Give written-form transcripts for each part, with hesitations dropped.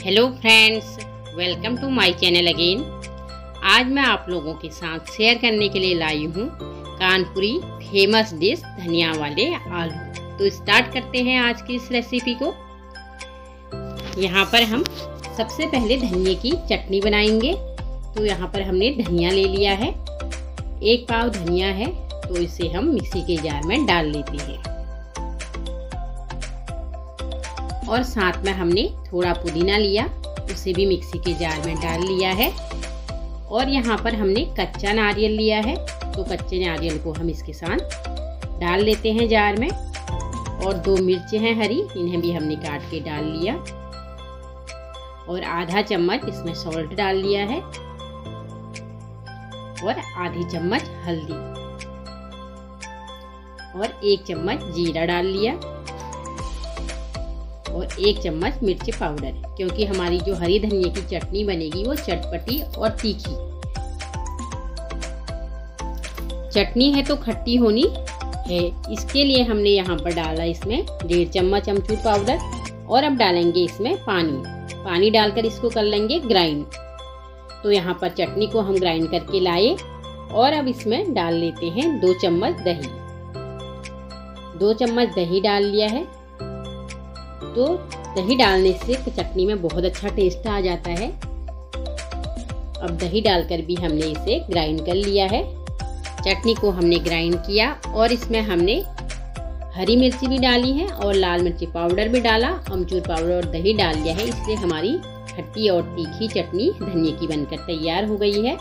Hello friends, welcome to my channel again. आज मैं आप लोगों के साथ शेयर करने के लिए लाई हूँ कानपुरी फेमस डिश धनिया वाले आलू। तो स्टार्ट करते हैं आज की इस रेसिपी को। यहाँ पर हम सबसे पहले धनिये की चटनी बनाएंगे। तो यहाँ पर हमने धनिया ले लिया है, 1 पाव धनिया है, तो इसे हम मिक्सी के जार में डाल लेते हैं। और साथ में हमने थोड़ा पुदीना लिया, उसे भी मिक्सी के जार में डाल लिया है। और यहाँ पर हमने कच्चा नारियल लिया है, तो कच्चे नारियल को हम इसके साथ डाल लेते हैं जार में। और 2 मिर्चें हैं हरी, इन्हें भी हमने काट के डाल लिया। और आधा चम्मच इसमें सॉल्ट डाल लिया है और आधी चम्मच हल्दी और 1 चम्मच जीरा डाल लिया और 1 चम्मच मिर्ची पाउडर, क्योंकि हमारी जो हरी धनिया की चटनी बनेगी वो चटपटी और तीखी चटनी है, तो खट्टी होनी है। इसके लिए हमने यहाँ पर डाला इसमें 1.5 चम्मच अमचूर पाउडर। और अब डालेंगे इसमें पानी डालकर इसको कर लेंगे ग्राइंड। तो यहाँ पर चटनी को हम ग्राइंड करके लाए और अब इसमें डाल लेते हैं 2 चम्मच दही। 2 चम्मच दही डाल लिया है। तो दही डालने से चटनी में बहुत अच्छा टेस्ट आ जाता है। अब दही डालकर भी हमने इसे ग्राइंड कर लिया है। चटनी को हमने ग्राइंड किया और इसमें हमने हरी मिर्ची भी डाली है और लाल मिर्ची पाउडर भी डाला, अमचूर पाउडर और दही डाल दिया है। इसलिए हमारी खट्टी और तीखी चटनी धनिये की बनकर तैयार हो गई है।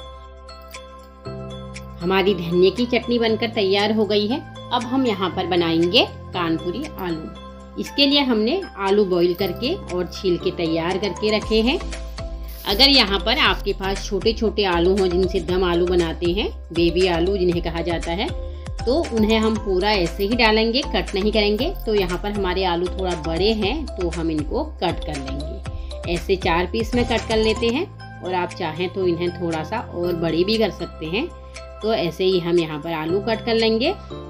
हमारी धनिये की चटनी बनकर तैयार हो गई है। अब हम यहाँ पर बनाएंगे कानपुरी आलू। इसके लिए हमने आलू बॉईल करके और छील के तैयार करके रखे हैं। अगर यहाँ पर आपके पास छोटे छोटे आलू हों जिनसे दम आलू बनाते हैं, बेबी आलू जिन्हें कहा जाता है, तो उन्हें हम पूरा ऐसे ही डालेंगे, कट नहीं करेंगे। तो यहाँ पर हमारे आलू थोड़ा बड़े हैं तो हम इनको कट कर लेंगे। ऐसे 4 पीस में कट कर लेते हैं और आप चाहें तो इन्हें थोड़ा सा और बड़े भी कर सकते हैं। तो ऐसे ही हम यहाँ पर आलू कट कर लेंगे।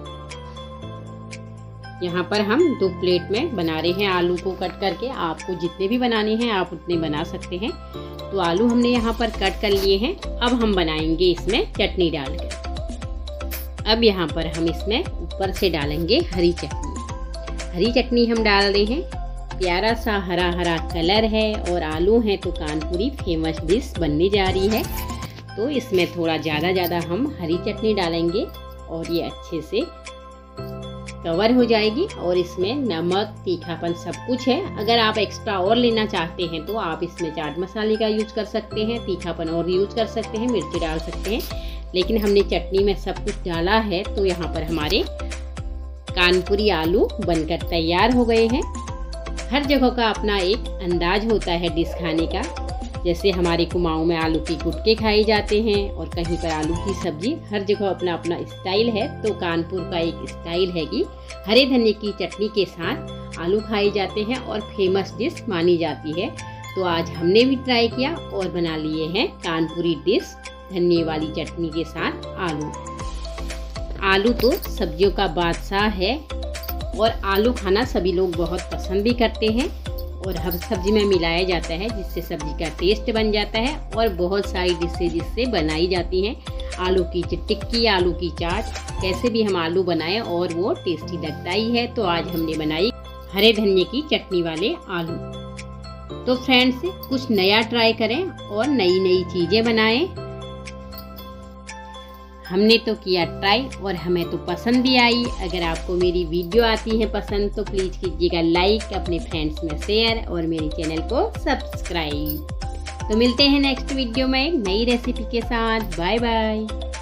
यहाँ पर हम 2 प्लेट में बना रहे हैं आलू को कट करके। आपको जितने भी बनाने हैं आप उतने बना सकते हैं। तो आलू हमने यहाँ पर कट कर लिए हैं। अब हम बनाएंगे इसमें चटनी डालकर। अब यहाँ पर हम इसमें ऊपर से डालेंगे हरी चटनी। हरी चटनी हम डाल रहे हैं। प्यारा सा हरा हरा कलर है और आलू हैं, तो कानपुरी फेमस डिश बनने जा रही है। तो इसमें थोड़ा ज़्यादा हम हरी चटनी डालेंगे और ये अच्छे से कवर हो जाएगी। और इसमें नमक, तीखापन सब कुछ है। अगर आप एक्स्ट्रा और लेना चाहते हैं तो आप इसमें चाट मसाले का यूज कर सकते हैं, तीखापन और यूज कर सकते हैं, मिर्ची डाल सकते हैं। लेकिन हमने चटनी में सब कुछ डाला है, तो यहाँ पर हमारे कानपुरी आलू बनकर तैयार हो गए हैं। हर जगह का अपना एक अंदाज होता है डिश खाने का। जैसे हमारे कुमाऊं में आलू के गुटके खाए जाते हैं और कहीं पर आलू की सब्जी। हर जगह अपना अपना स्टाइल है। तो कानपुर का एक स्टाइल है कि हरे धनिये की चटनी के साथ आलू खाए जाते हैं और फेमस डिश मानी जाती है। तो आज हमने भी ट्राई किया और बना लिए हैं कानपुरी डिश धनिये वाली चटनी के साथ आलू। आलू तो सब्जियों का बादशाह है और आलू खाना सभी लोग बहुत पसंद भी करते हैं। और हर सब्जी में मिलाया जाता है, जिससे सब्जी का टेस्ट बन जाता है। और बहुत सारी डिशेज जिससे बनाई जाती हैं। आलू की टिक्की, आलू की चाट, कैसे भी हम आलू बनाएं और वो टेस्टी लगता ही है। तो आज हमने बनाई हरे धनिये की चटनी वाले आलू। तो फ्रेंड्स, कुछ नया ट्राई करें और नई नई चीज़ें बनाएं। हमने तो किया ट्राई और हमें तो पसंद भी आई। अगर आपको मेरी वीडियो आती है पसंद तो प्लीज़ कीजिएगा लाइक, अपने फ्रेंड्स में शेयर और मेरे चैनल को सब्सक्राइब। तो मिलते हैं नेक्स्ट वीडियो में एक नई रेसिपी के साथ। Bye bye.